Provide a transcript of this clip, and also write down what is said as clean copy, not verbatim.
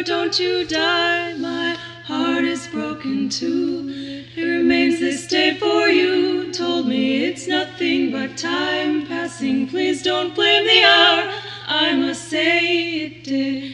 don't you die, my heart is broken too. It remains this day for you. Told me it's nothing but time passing. Please don't blame the hour. I must say it did.